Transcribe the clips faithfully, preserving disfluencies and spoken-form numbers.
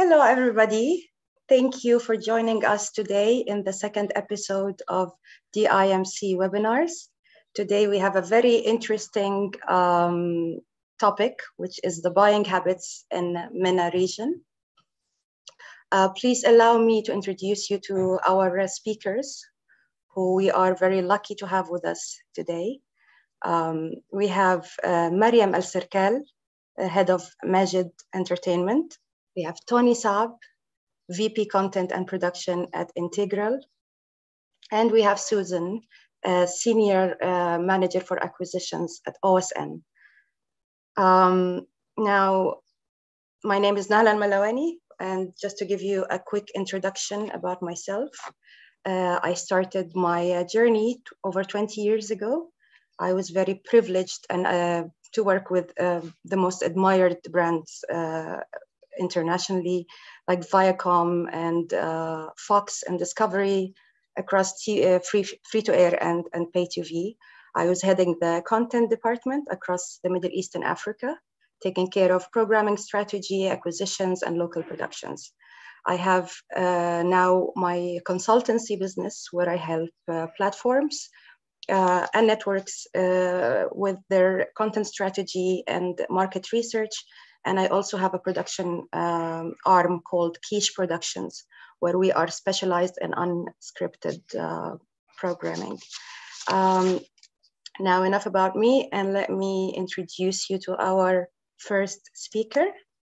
Hello, everybody. Thank you for joining us today in the second episode of D I M C webinars. Today, we have a very interesting um, topic, which is the buying habits in MENA region. Uh, please allow me to introduce you to our speakers, who we are very lucky to have with us today. Um, we have uh, Mariam Al-Serkal, head of Majid Entertainment. We have Tony Saab, V P Content and Production at Integral. And we have Susan, uh, Senior uh, Manager for Acquisitions at O S N. Um, now, my name is Nahla Al-Malawani, and just to give you a quick introduction about myself, uh, I started my uh, journey over twenty years ago. I was very privileged and uh, to work with uh, the most admired brands uh, internationally, like Viacom and uh, Fox and Discovery, across t uh, free, free to air and, and pay T V. I was heading the content department across the Middle East and Africa, taking care of programming strategy, acquisitions, and local productions. I have uh, now my consultancy business where I help uh, platforms uh, and networks uh, with their content strategy and market research. And I also have a production um, arm called Quiche Productions, where we are specialized in unscripted uh, programming. Um, now enough about me, and let me introduce you to our first speaker.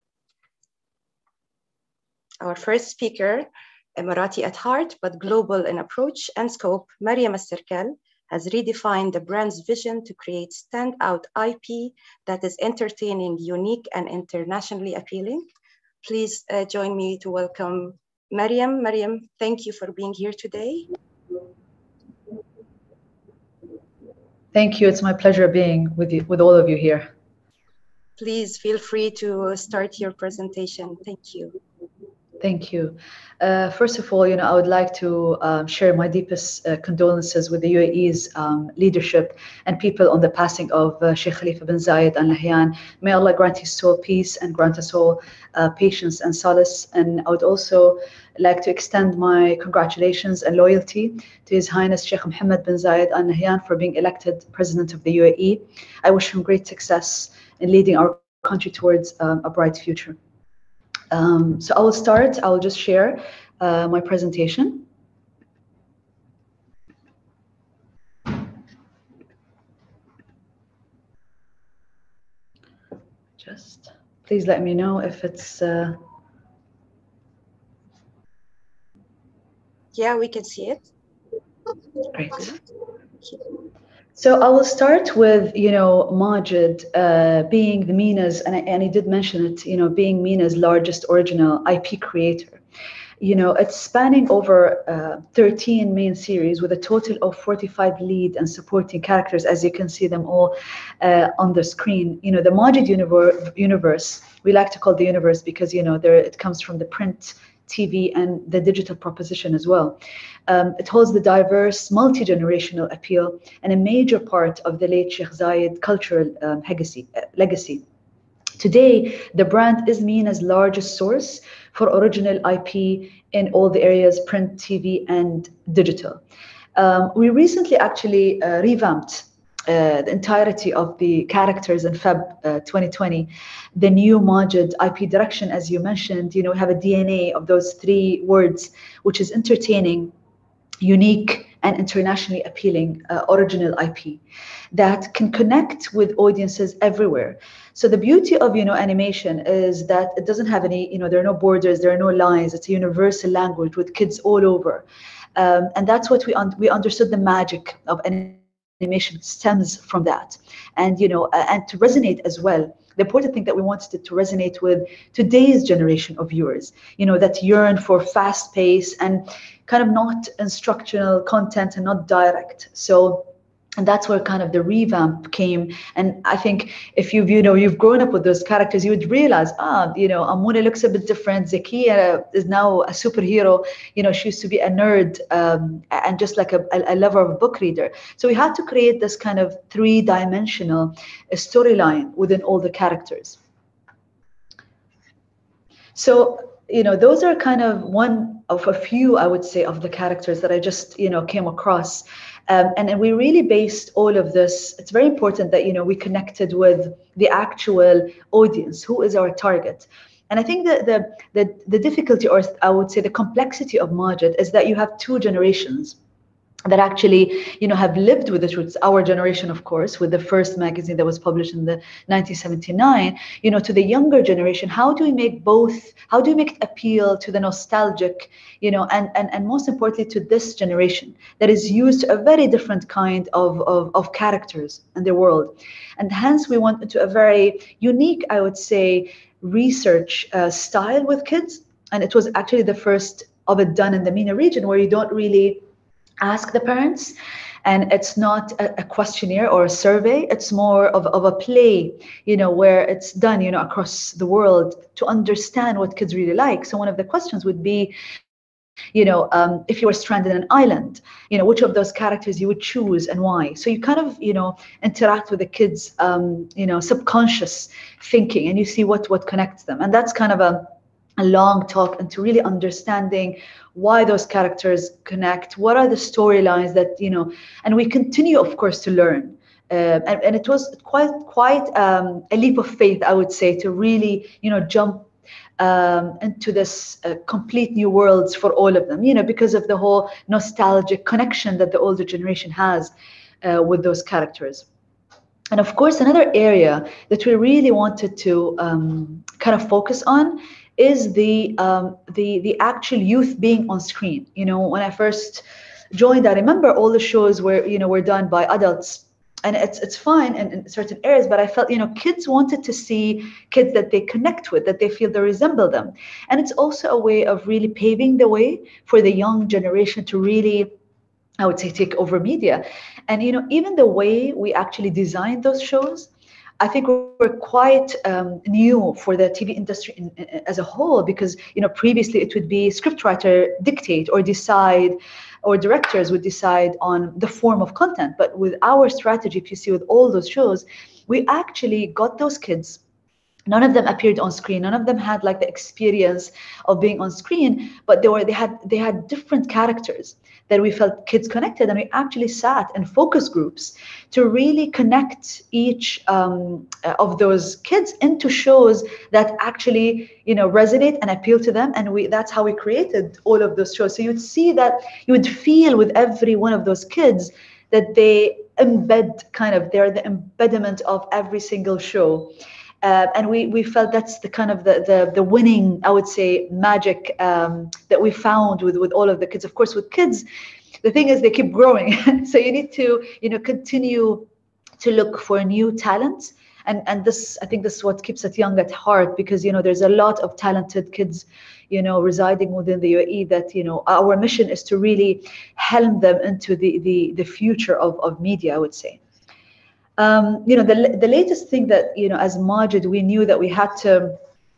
Our first speaker, Emirati at heart, but global in approach and scope, Mariam Al-Serkal, has redefined the brand's vision to create standout I P that is entertaining, unique, and internationally appealing. Please uh, join me to welcome Mariam. Mariam, thank you for being here today. Thank you. It's my pleasure being with you, with all of you here. Please feel free to start your presentation. Thank you. Thank you. Uh, first of all, you know, I would like to um, share my deepest uh, condolences with the U A E's um, leadership and people on the passing of uh, Sheikh Khalifa bin Zayed Al Nahyan. May Allah grant his soul peace and grant us all uh, patience and solace. And I would also like to extend my congratulations and loyalty to His Highness Sheikh Mohammed bin Zayed Al Nahyan for being elected President of the U A E. I wish him great success in leading our country towards um, a bright future. Um, so I will start, I will just share uh, my presentation. Just please let me know if it's... Uh... Yeah, we can see it. Great. So I will start with, you know, Majid uh, being the MENA's, and I, and I did mention it, you know, being MENA's largest original I P creator. You know, it's spanning over uh, thirteen main series with a total of forty-five lead and supporting characters, as you can see them all uh, on the screen. You know, the Majid universe, universe, we like to call the universe because, you know, there it comes from the print, T V, and the digital proposition as well. Um, it holds the diverse, multi-generational appeal and a major part of the late Sheikh Zayed cultural um, legacy, uh, legacy. Today, the brand is MENA's largest source for original I P in all the areas, print, T V, and digital. Um, we recently actually uh, revamped Uh, the entirety of the characters in Feb uh, twenty twenty, the new Majid I P direction, as you mentioned, you know, have a D N A of those three words, which is entertaining, unique, and internationally appealing uh, original I P that can connect with audiences everywhere. So the beauty of, you know, animation is that it doesn't have any, you know, there are no borders, there are no lines. It's a universal language with kids all over. Um, and that's what we, un we understood the magic of animation. Animation stems from that, and you know, uh, and to resonate as well. The important thing that we wanted it to resonate with today's generation of viewers, you know, that yearn for fast pace and kind of not instructional content and not direct. So, and that's where kind of the revamp came. And I think if you've, you know, you've grown up with those characters, you would realize, ah, you know, Amuna looks a bit different. Zakiya is now a superhero. You know, she used to be a nerd um, and just like a, a lover of a book reader. So we had to create this kind of three-dimensional storyline within all the characters. So you know, those are kind of one of a few, I would say, of the characters that I just, you know, came across. Um, and, and we really based all of this. It's very important that, you know, we connected with the actual audience. Who is our target? And I think that the, the, the difficulty, or I would say the complexity of Majid, is that you have two generations that actually, you know, have lived with the truths. Our generation, of course, with the first magazine that was published in the nineteen seventy-nine, you know, to the younger generation, how do we make both, how do we make it appeal to the nostalgic, you know, and, and, and most importantly to this generation that is used to a very different kind of, of, of characters in the world. And hence we went into a very unique, I would say, research uh, style with kids. And it was actually the first of it done in the MENA region, where you don't really ask the parents, and it's not a, a questionnaire or a survey. It's more of, of a play, you know, where it's done, you know, across the world to understand what kids really like. So one of the questions would be, you know, um, if you were stranded in an island, you know, which of those characters you would choose and why. So you kind of, you know, interact with the kids, um, you know, subconscious thinking, and you see what what connects them. And that's kind of a a long talk into really understanding why those characters connect, what are the storylines that, you know, and we continue, of course, to learn. Uh, and, and it was quite quite um, a leap of faith, I would say, to really, you know, jump um, into this uh, complete new worlds for all of them, you know, because of the whole nostalgic connection that the older generation has uh, with those characters. And of course, another area that we really wanted to um, kind of focus on is the um, the the actual youth being on screen. You know, when I first joined, I remember all the shows were, you know, were done by adults, and it's it's fine in, in certain areas. But I felt, you know, kids wanted to see kids that they connect with, that they feel they resemble them, and it's also a way of really paving the way for the young generation to really, I would say, take over media. And, you know, even the way we actually designed those shows, I think we're quite um, new for the T V industry in, in, as a whole, because, you know, previously it would be scriptwriter dictate or decide, or directors would decide on the form of content. But with our strategy, if you see with all those shows, we actually got those kids. None of them appeared on screen. None of them had like the experience of being on screen, but they were they had they had different characters that we felt kids connected, and we actually sat in focus groups to really connect each um, of those kids into shows that actually, you know, resonate and appeal to them. And we that's how we created all of those shows. So you'd see that, you would feel with every one of those kids that they embed, kind of, they're the embodiment of every single show. Uh, and we we felt that's the kind of the the, the winning, I would say, magic um, that we found with with all of the kids. Of course, with kids, the thing is they keep growing, so you need to, you know, continue to look for new talent. And and this, I think this is what keeps it young at heart, because, you know, there's a lot of talented kids, you know, residing within the U A E that, you know, our mission is to really helm them into the the the future of of media, I would say. Um, you know, the, the latest thing that, you know, as Majid, we knew that we had to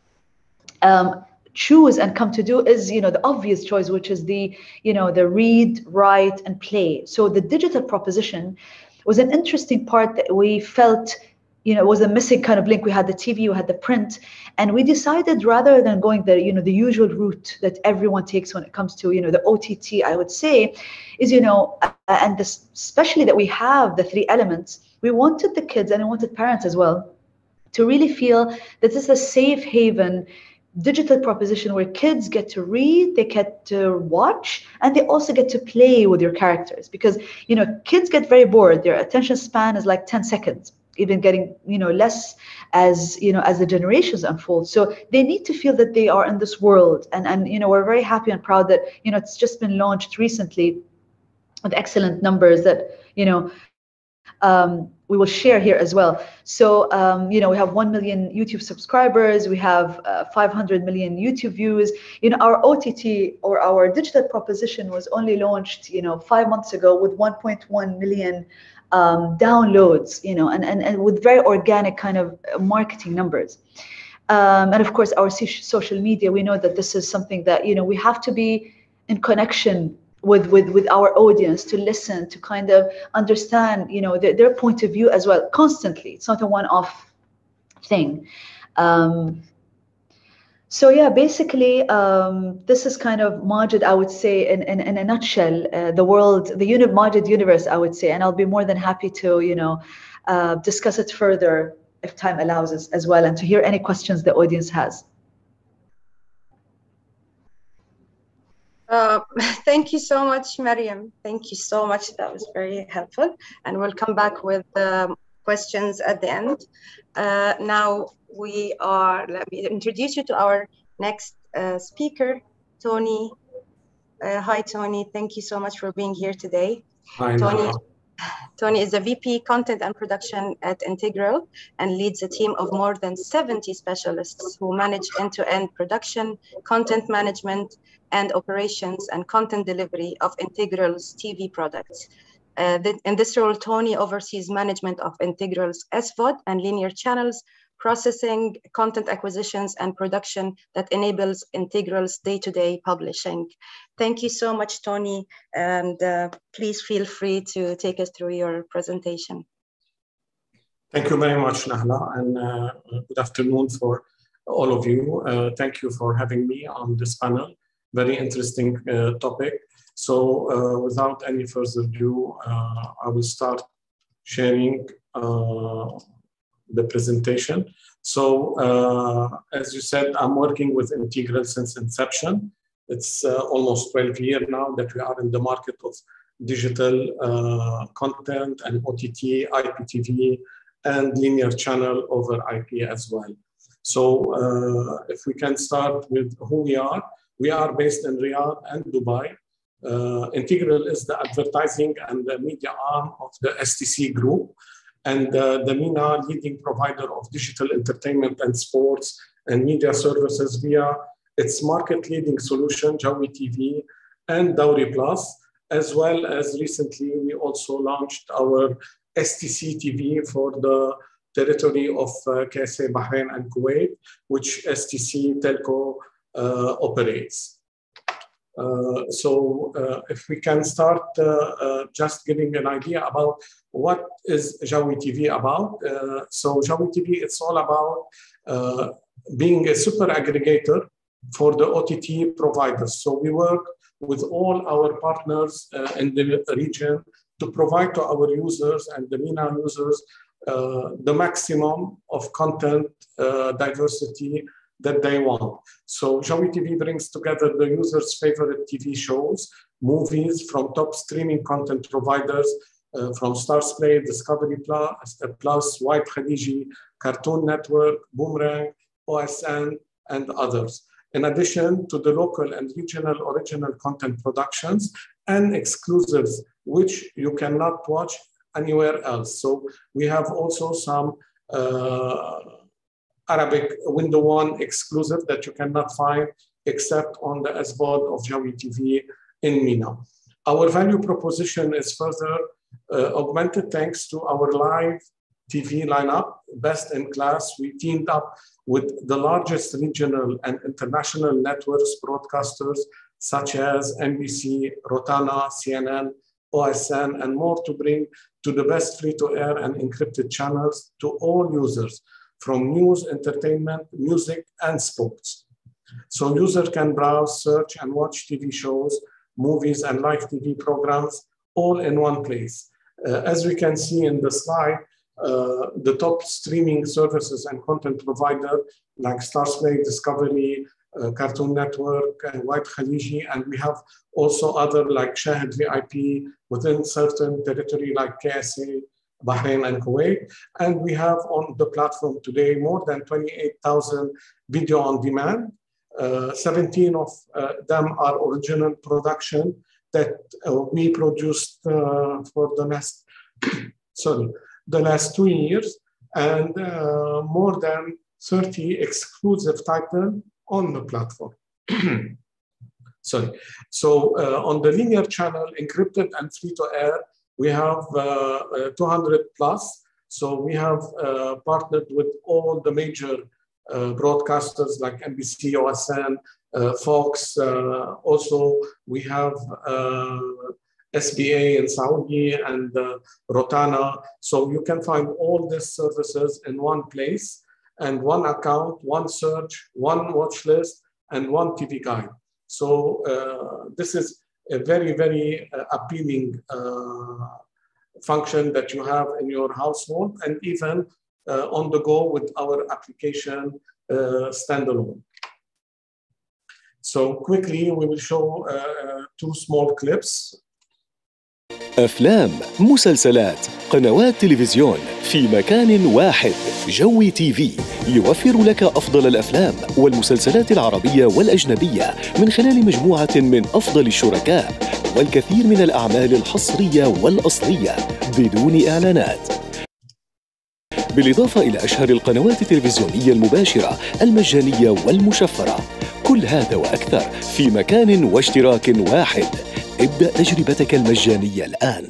um, choose and come to do is, you know, the obvious choice, which is the, you know, the read, write, and play. So the digital proposition was an interesting part that we felt, you know, was a missing kind of link. We had the T V, we had the print, and we decided, rather than going the, you know, the usual route that everyone takes when it comes to, you know, the O T T, I would say, is, you know, uh, and this, especially that we have the three elements. We wanted the kids, and we wanted parents as well, to really feel that this is a safe haven digital proposition where kids get to read, they get to watch, and they also get to play with your characters. Because, you know, kids get very bored. Their attention span is like ten seconds, even getting, you know, less as, you know, as the generations unfold. So they need to feel that they are in this world. And, and you know, we're very happy and proud that, you know, it's just been launched recently with excellent numbers that, you know, um, we will share here as well. So, um, you know, we have one million YouTube subscribers. We have uh, five hundred million YouTube views. You know, our O T T, or our digital proposition, was only launched, you know, five months ago with one point one million um, downloads, you know, and, and, and with very organic kind of marketing numbers. Um, and of course, our social media, we know that this is something that, you know, we have to be in connection with with with our audience, to listen, to kind of understand, you know, their, their point of view as well, constantly. It's not a one-off thing. Um, So yeah, basically, um, this is kind of Majid, I would say, in, in, in a nutshell, uh, the world, the uni- Majid universe, I would say, and I'll be more than happy to, you know, uh, discuss it further if time allows us as well, and to hear any questions the audience has. Uh, thank you so much, Mariam. Thank you so much. That was very helpful. And we'll come back with um, questions at the end. Uh, now we are, let me introduce you to our next uh, speaker, Tony. Uh, hi, Tony. Thank you so much for being here today. Hi, Tony. Nala. Tony is the V P Content and Production at Integral and leads a team of more than seventy specialists who manage end-to-end production, content management, and operations and content delivery of Integral's T V products. Uh, th in this role, Tony oversees management of Integral's S V O D and linear channels, processing, content acquisitions, and production that enables Integral's day-to-day publishing. Thank you so much, Tony, and uh, please feel free to take us through your presentation. Thank you very much, Nahla, and uh, good afternoon for all of you. Uh, thank you for having me on this panel. Very interesting uh, topic. So uh, without any further ado, uh, I will start sharing uh, the presentation. So uh, as you said, I'm working with Integral since inception. It's uh, almost twelve years now that we are in the market of digital uh, content and O T T, I P T V, and linear channel over I P as well. So uh, if we can start with who we are, we are based in Riyadh and Dubai. Uh, Integral is the advertising and the media arm of the S T C group, and uh, the MENA leading provider of digital entertainment and sports and media services via its market-leading solution, Jawi T V and Dawri Plus, as well as recently we also launched our S T C T V for the territory of uh, K S A, Bahrain and Kuwait, which S T C Telco uh, operates. Uh, so uh, if we can start uh, uh, just giving an idea about what is Jawi T V about. Uh, so Jawi T V, it's all about uh, being a super aggregator for the O T T providers. So we work with all our partners uh, in the region to provide to our users and the MENA users uh, the maximum of content uh, diversity that they want. So Jawi T V brings together the users' favorite T V shows, movies from top streaming content providers, uh, from Stars Play, Discovery Plus, Plus, White Khadiji, Cartoon Network, Boomerang, O S N, and others. In addition to the local and regional original content productions and exclusives, which you cannot watch anywhere else. So we have also some uh, Arabic window one exclusive that you cannot find except on the S V O D of Jawi T V in MENA. Our value proposition is further uh, augmented thanks to our live T V lineup, best in class. We teamed up with the largest regional and international networks broadcasters such as N B C, Rotana, C N N, O S N, and more to bring to the best free-to-air and encrypted channels to all users, from news, entertainment, music, and sports. So users can browse, search, and watch T V shows, movies, and live T V programs all in one place. Uh, as we can see in the slide, uh, the top streaming services and content provider like Stars Play, Discovery, uh, Cartoon Network, and White Khadiji, and we have also other like Shahid V I P within certain territory like K S A, Bahrain and Kuwait. And we have on the platform today more than twenty-eight thousand video on demand. Uh, seventeen of uh, them are original production that uh, we produced uh, for the last, sorry, the last two years, and uh, more than thirty exclusive titles on the platform. Sorry. So uh, on the linear channel, encrypted and free to air, we have uh, uh, two hundred plus. So we have uh, partnered with all the major uh, broadcasters like N B C, O S N, uh, Fox. Uh, also, we have uh, S B A in Saudi and uh, Rotana. So you can find all these services in one place. and one account, one search, one watch list, and one T V guide. So uh, this is a very, very uh, appealing uh, function that you have in your household, and even uh, on the go with our application uh, standalone. So quickly, we will show uh, two small clips. أفلام، مسلسلات، قنوات تلفزيون في مكان واحد. جوي تي في يوفر لك أفضل الأفلام والمسلسلات العربية والأجنبية من خلال مجموعة من أفضل الشركاء والكثير من الأعمال الحصرية والأصلية بدون إعلانات، بالإضافة إلى أشهر القنوات التلفزيونية المباشرة المجانية والمشفرة. كل هذا وأكثر في مكان واشتراك واحد. ابدأ تجربتك المجانية الآن.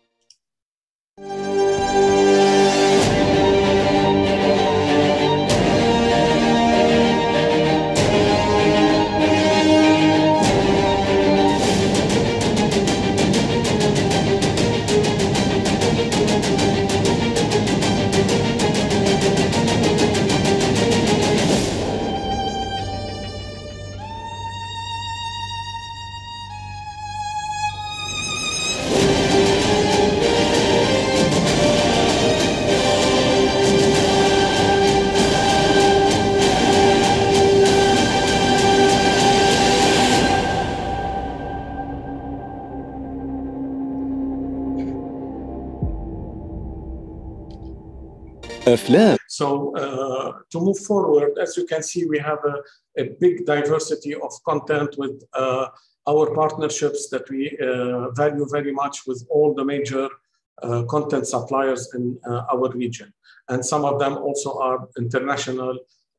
So uh, to move forward, as you can see, we have a, a big diversity of content with uh, our partnerships that we uh, value very much with all the major uh, content suppliers in uh, our region. And some of them also are international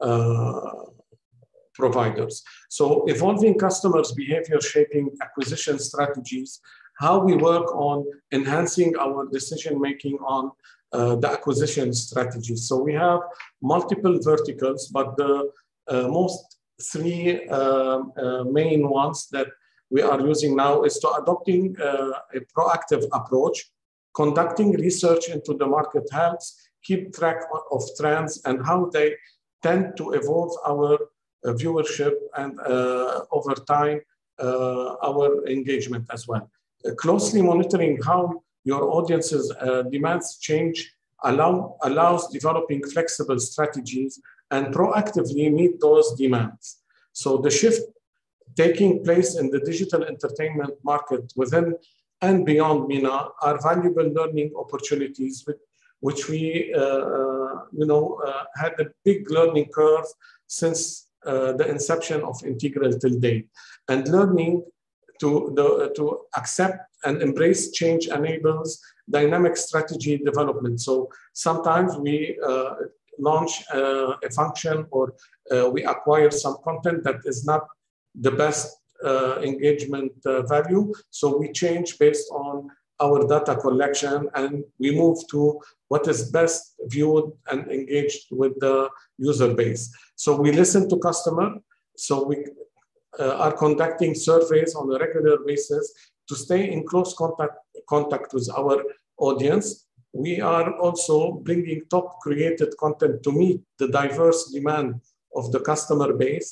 uh, providers. So evolving customers' behavior shaping acquisition strategies, how we work on enhancing our decision-making on Uh, the acquisition strategies. So we have multiple verticals, but the uh, most three uh, uh, main ones that we are using now is to adopting uh, a proactive approach, conducting research into the market health, keep track of trends and how they tend to evolve our uh, viewership and uh, over time uh, our engagement as well. Uh, closely monitoring how your audience's uh, demands change allow, allows developing flexible strategies and proactively meet those demands. So the shift taking place in the digital entertainment market within and beyond MENA are valuable learning opportunities with, which we uh, you know, uh, had a big learning curve since uh, the inception of Integral till date. And learning to, the, to accept and embrace change enables dynamic strategy development. So sometimes we uh, launch uh, a function or uh, we acquire some content that is not the best uh, engagement uh, value. So we change based on our data collection and we move to what is best viewed and engaged with the user base. So we listen to customer. So we uh, are conducting surveys on a regular basis to stay in close contact, contact with our audience. We are also bringing top created content to meet the diverse demand of the customer base.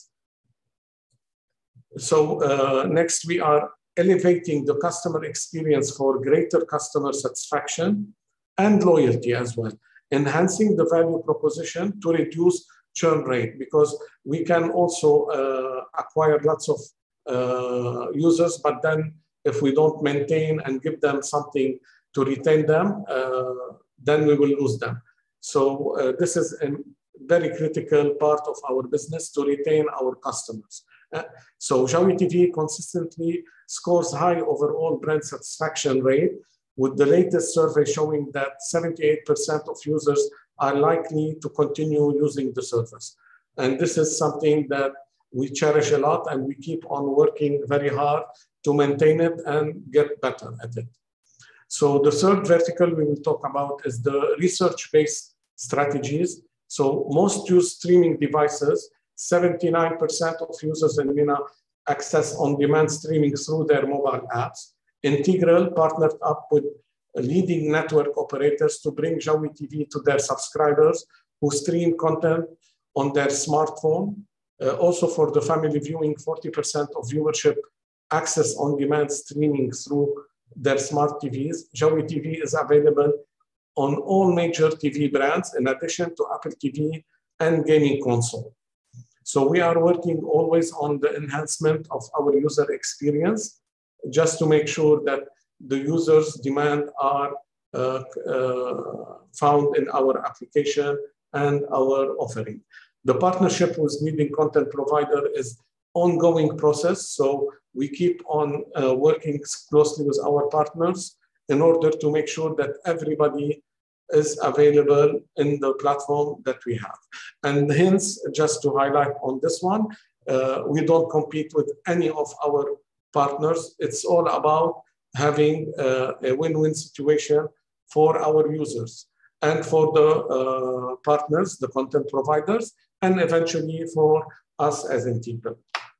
So uh, next, we are elevating the customer experience for greater customer satisfaction and loyalty as well, enhancing the value proposition to reduce churn rate, because we can also uh, acquire lots of uh, users, but then if we don't maintain and give them something to retain them, uh, then we will lose them. So uh, this is a very critical part of our business to retain our customers. Uh, so Jowy T V consistently scores high overall brand satisfaction rate, with the latest survey showing that seventy-eight percent of users are likely to continue using the service. And this is something that we cherish a lot and we keep on working very hard to maintain it and get better at it. So the third vertical we will talk about is the research-based strategies. So most use streaming devices. seventy-nine percent of users in MENA access on-demand streaming through their mobile apps. Integral partnered up with leading network operators to bring Jowy T V to their subscribers who who stream content on their smartphone. Uh, also for the family viewing, forty percent of viewership access on-demand streaming through their smart T Vs. Joey T V is available on all major T V brands, in addition to Apple T V and gaming console. So we are working always on the enhancement of our user experience, just to make sure that the users' demand are uh, uh, found in our application and our offering. The partnership with leading content provider is ongoing process, so we keep on uh, working closely with our partners in order to make sure that everybody is available in the platform that we have. And hence, just to highlight on this one, uh, we don't compete with any of our partners. It's all about having uh, a win-win situation for our users and for the uh, partners, the content providers, and eventually for us as in people.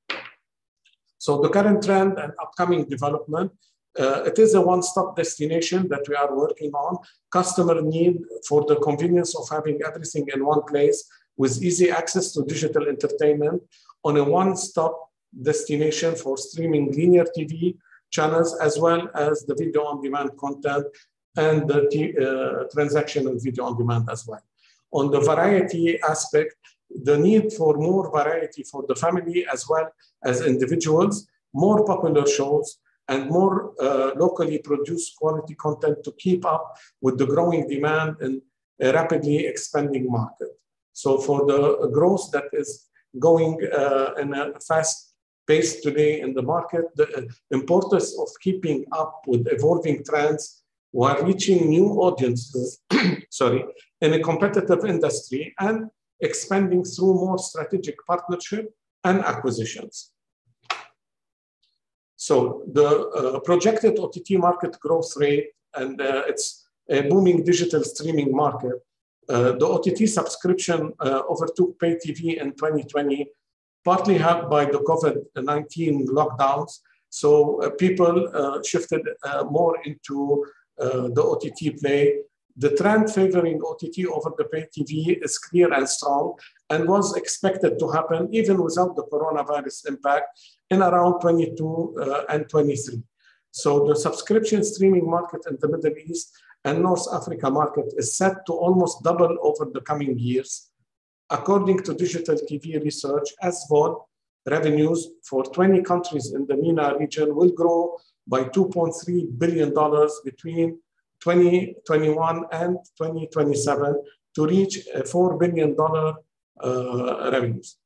So the current trend and upcoming development, uh, it is a one-stop destination that we are working on. Customer need for the convenience of having everything in one place with easy access to digital entertainment on a one-stop destination for streaming linear T V channels, as well as the video on-demand content and the uh, transactional video on demand as well. On the variety aspect, the need for more variety for the family as well as individuals, more popular shows, and more uh, locally produced quality content to keep up with the growing demand in a rapidly expanding market. So for the growth that is going uh, in a fast pace today in the market, the importance of keeping up with evolving trends while reaching new audiences, sorry, in a competitive industry and expanding through more strategic partnership and acquisitions. So the uh, projected O T T market growth rate, and uh, it's a booming digital streaming market. Uh, the O T T subscription uh, overtook pay T V in twenty twenty, partly helped by the COVID nineteen lockdowns. So uh, people uh, shifted uh, more into uh, the O T T play. The trend favoring O T T over the pay T V is clear and strong and was expected to happen even without the coronavirus impact in around twenty-two uh, and twenty-three. So the subscription streaming market in the Middle East and North Africa market is set to almost double over the coming years. According to digital T V research, S V O D revenues for twenty countries in the MENA region will grow by two point three billion dollars between twenty twenty-one and twenty twenty-seven to reach four billion dollars uh, revenues.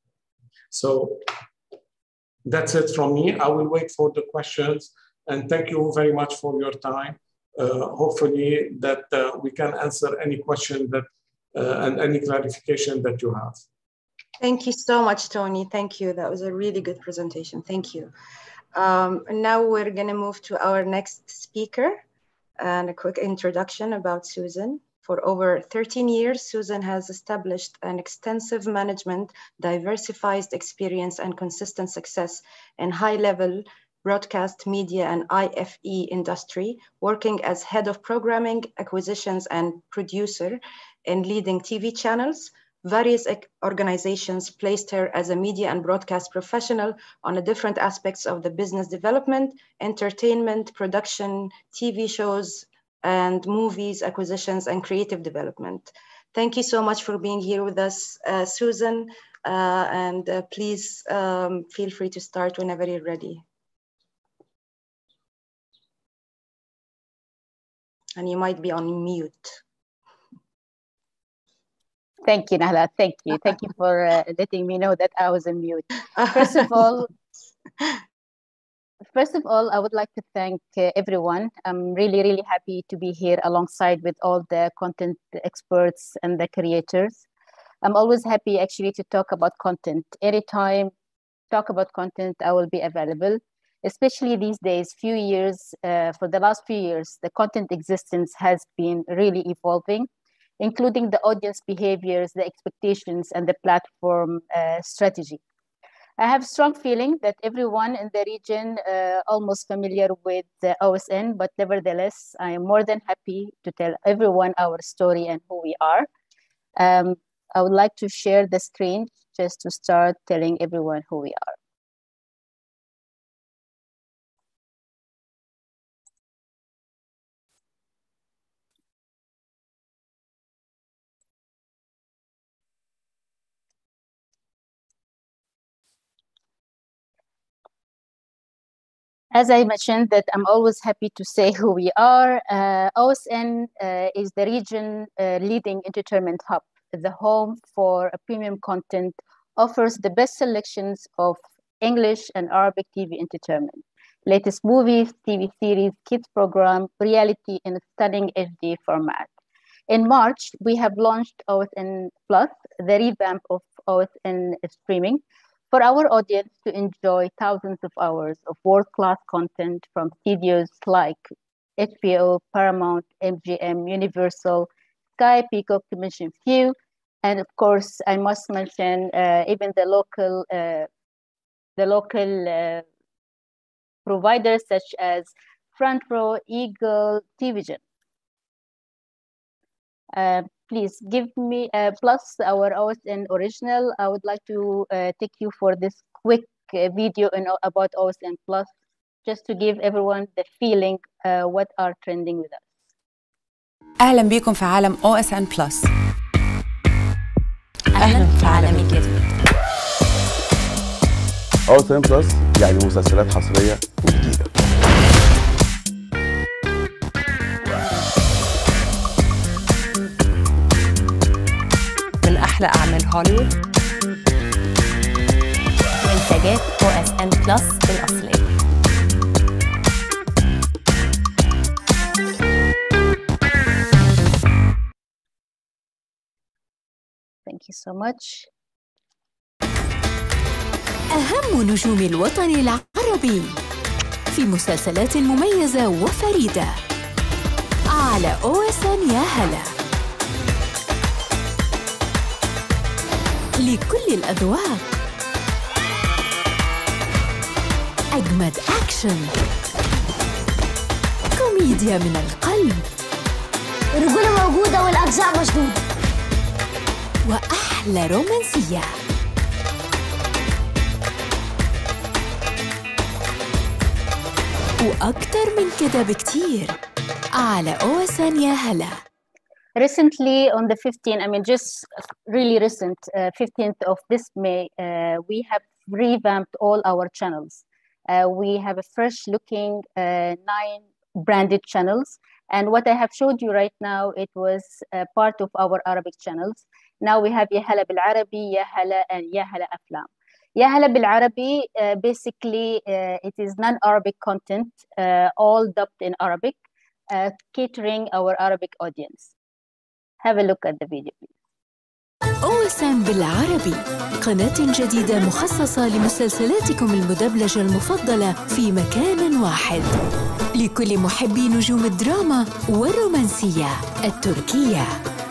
So that's it from me. I will wait for the questions, and thank you very much for your time. Uh, hopefully that uh, we can answer any question that uh, and any clarification that you have. Thank you so much, Tony. Thank you. That was a really good presentation. Thank you. Um, and now we're going to move to our next speaker and a quick introduction about Susan. For over thirteen years, Susan has established an extensive management, diversified experience, and consistent success in high-level broadcast media and I F E industry, working as head of programming, acquisitions, and producer in leading T V channels. Various organizations placed her as a media and broadcast professional on the different aspects of the business development, entertainment, production, T V shows, and movies, acquisitions, and creative development. Thank you so much for being here with us, uh, Susan, uh, and uh, please um, feel free to start whenever you're ready. And you might be on mute. Thank you, Nahla. Thank you. Thank you for uh, letting me know that I was on mute. First of all, first of all, I would like to thank uh, everyone. I'm really, really happy to be here alongside with all the content experts and the creators. I'm always happy actually to talk about content. Anytime talk about content, I will be available. Especially these days, few years, uh, for the last few years, the content existence has been really evolving, including the audience behaviors, the expectations, and the platform uh, strategy. I have a strong feeling that everyone in the region uh, almost familiar with the O S N, but nevertheless, I am more than happy to tell everyone our story and who we are. Um, I would like to share the screen just to start telling everyone who we are. As I mentioned, that I'm always happy to say who we are. Uh, O S N uh, is the region uh, leading entertainment hub, the home for premium content, offers the best selections of English and Arabic T V entertainment, latest movies, T V series, kids program, reality in a stunning H D format. In March, we have launched O S N Plus, the revamp of O S N streaming, for our audience to enjoy thousands of hours of world-class content from studios like H B O, Paramount, M G M, Universal, Sky, Peacock, to mention few. And of course, I must mention uh, even the local, uh, the local uh, providers such as Front Row, Eagle, T V Vision. Uh, please give me, uh, plus our O S N original, I would like to uh, take you for this quick uh, video in, about O S N Plus, just to give everyone the feeling uh, what are trending with us. أهلا بكم في عالم O S N Plus. أهلا في عالم الجديد. O S N Plus يعني مسلسلات حصرية وجديدة. من أحلى أعمال هوليوود وإنتاجات O S N Plus الأصلية. Thank you so much. أهم نجوم الوطن العربي في مسلسلات مميزة وفريدة على O S N يا هلا. لكل الأذواق، أجمد أكشن، كوميديا من القلب، الرجولة موجودة والأجزاء مشدودة، وأحلى رومانسية. وأكتر من كده بكتير على O S N يا هلا. Recently, on the fifteenth, I mean, just really recent, uh, fifteenth of this May, uh, we have revamped all our channels. Uh, we have a fresh looking uh, nine branded channels. And what I have showed you right now, it was uh, part of our Arabic channels. Now we have Ya Hala Bil Arabi, Ya Hala, and Ya Hala Aflam. Ya Hala Bil Arabi, uh, basically, uh, it is non-Arabic content, uh, all dubbed in Arabic, uh, catering our Arabic audience. Have a look at the video, please. O S N بالعربي، قناة جديدة مخصصة لمسلسلاتكم المدبلجة المفضلة في مكان واحد، لكل محبي نجوم الدراما والرومانسية التركية،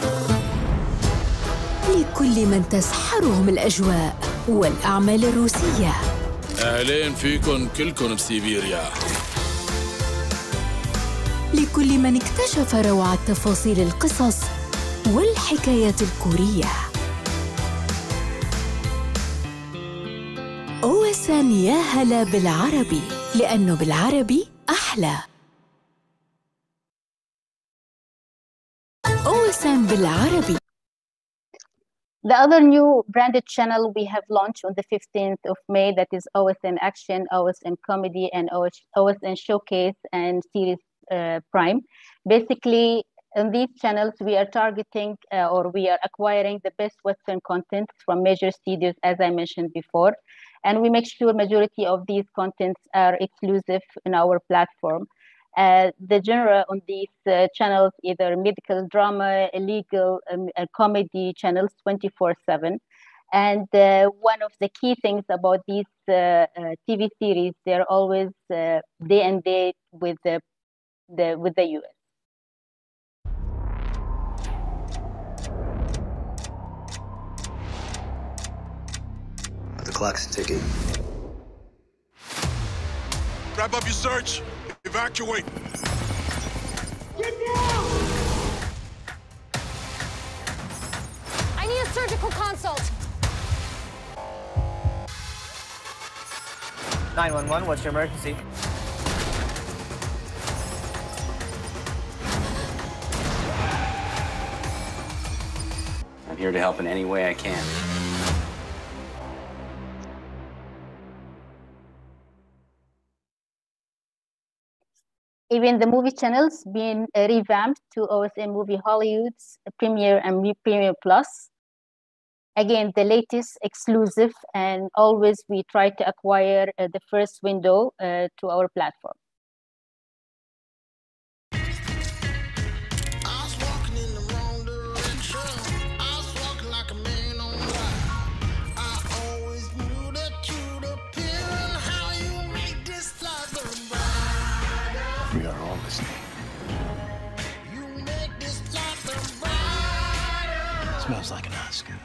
لكل من تسحرهم الأجواء والأعمال الروسية. أهلين فيكم كلكم بسيبيريا. لكل من اكتشف روعة تفاصيل القصص والحكايات الكورية. O S N يا هلا بالعربي، لأنه بالعربي أحلى. O S N بالعربي. The other new branded channel we have launched on the fifteenth of May, that is O S N Action, O S N Comedy, and O S N Showcase and Series uh, Prime. Basically, in these channels, we are targeting uh, or we are acquiring the best Western content from major studios, as I mentioned before. And we make sure majority of these contents are exclusive in our platform. Uh, the genre on these uh, channels, either medical drama, illegal, um, uh, comedy channels, twenty-four seven. And uh, one of the key things about these uh, uh, T V series, they're always uh, day and day with the, the with the U S. The clock's ticking. Wrap up your search. Evacuate. Get down! surgical consult. nine one one, what's your emergency? I'm here to help in any way I can. Even the movie channels being uh, revamped to O S N Movie Hollywood's Premiere and Premiere Plus. Again, the latest exclusive, and always we try to acquire uh, the first window uh, to our platform. We are all listening. Smells like an Oscar.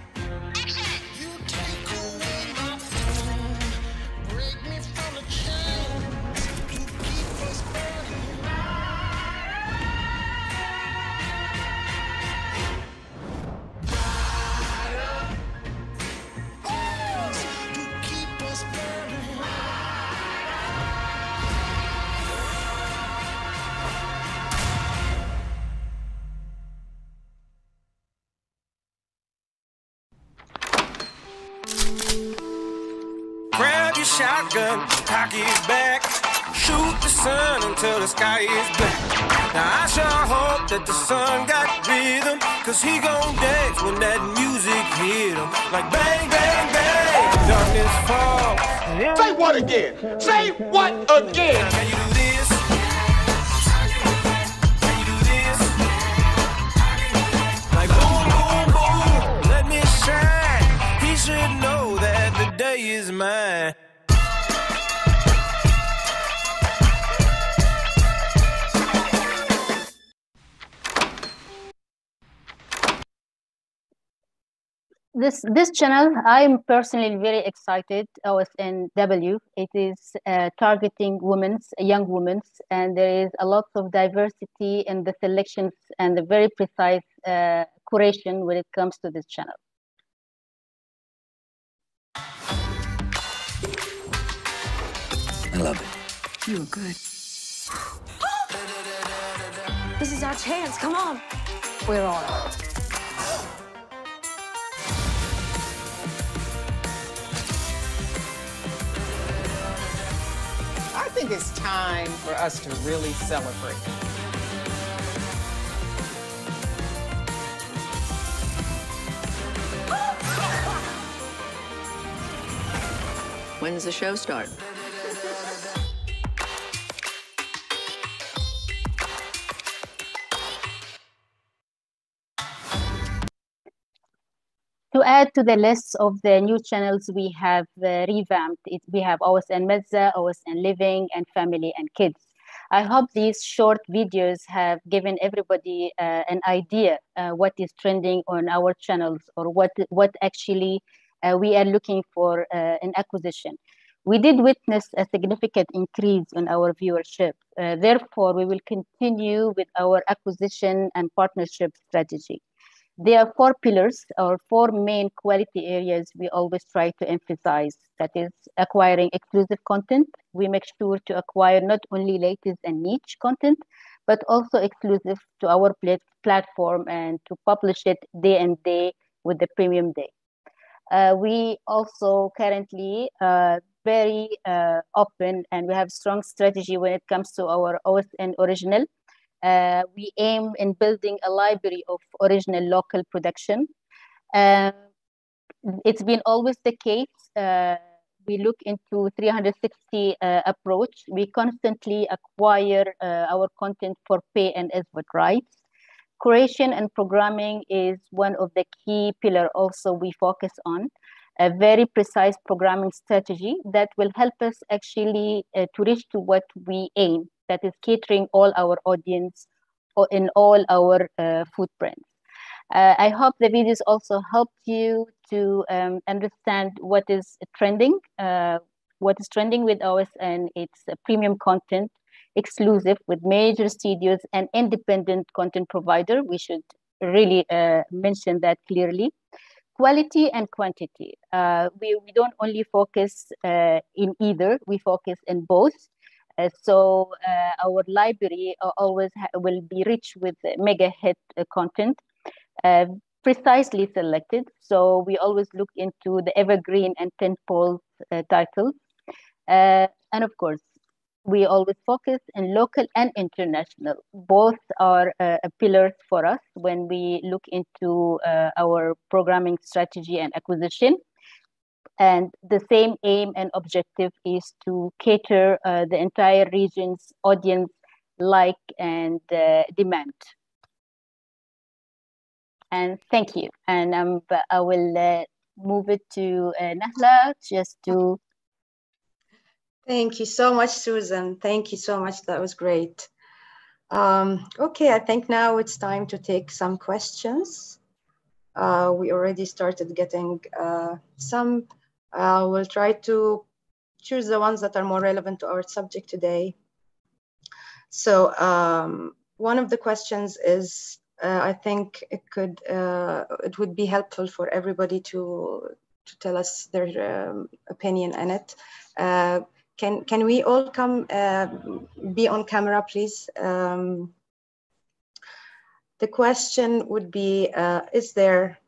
Grab your shotgun, cock it back, shoot the sun until the sky is black. Now I sure hope that the sun got rhythm, cause he gon' dance when that music hit him. Like bang, bang, bang, darkness fall. Say what again? Say what again? Now can you do this? Can you do this? Like boom, boom, boom, let me shine. He should know that the day is mine. This this channel, I'm personally very excited. O S N W. It is uh, targeting women's, young women's, and there is a lot of diversity in the selections and the very precise uh, curation when it comes to this channel. I love it. You were good. This is our chance. Come on. We're on. I think it's time for us to really celebrate. When does the show start? To add to the list of the new channels we have uh, revamped, it, we have O S N Mezza, O S N Living, and Family and Kids. I hope these short videos have given everybody uh, an idea uh, what is trending on our channels, or what, what actually uh, we are looking for uh, in acquisition. We did witness a significant increase in our viewership. Uh, therefore, we will continue with our acquisition and partnership strategy. There are four pillars or four main quality areas we always try to emphasize. That is acquiring exclusive content. We make sure to acquire not only latest and niche content, but also exclusive to our plat platform and to publish it day and day with the premium day. Uh, we also currently uh, very uh, open, and we have strong strategy when it comes to our O S N original. Uh, we aim in building a library of original local production. Uh, it's been always the case. Uh, we look into three hundred sixty uh, approach. We constantly acquire uh, our content for pay and S V O D rights. Curation and programming is one of the key pillars also we focus on. A very precise programming strategy that will help us actually uh, to reach to what we aim, that is catering all our audience or in all our uh, footprints. Uh, I hope the videos also helped you to um, understand what is trending, uh, what is trending with O S N. It's uh, premium content, exclusive with major studios and independent content provider. We should really uh, mention that clearly. quality and quantity. Uh, we, we don't only focus uh, in either, we focus in both. Uh, so uh, our library uh, always will be rich with mega hit uh, content, uh, precisely selected. So we always look into the evergreen and tentpole uh, titles. Uh, and of course, we always focus on local and international. Both are uh, pillars for us when we look into uh, our programming strategy and acquisition. And the same aim and objective is to cater uh, the entire region's audience like and uh, demand. And thank you. And um, I will uh, move it to uh, Nahla just to Thank you so much, Susan. Thank you so much. That was great. Um, okay, I think now it's time to take some questions. Uh, we already started getting uh, some. Uh, we'll try to choose the ones that are more relevant to our subject today. So um, one of the questions is, uh, I think it could, uh, it would be helpful for everybody to to tell us their um, opinion on it. Uh, Can, can we all come uh, be on camera, please? Um, the question would be, uh, is there,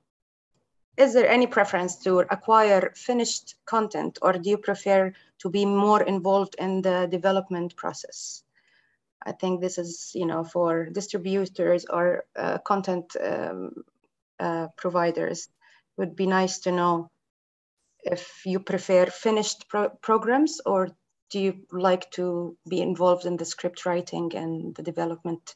is there any preference to acquire finished content, or do you prefer to be more involved in the development process? I think this is, you know, for distributors or uh, content um, uh, providers. It would be nice to know if you prefer finished pro programs, or do you like to be involved in the script writing and the development?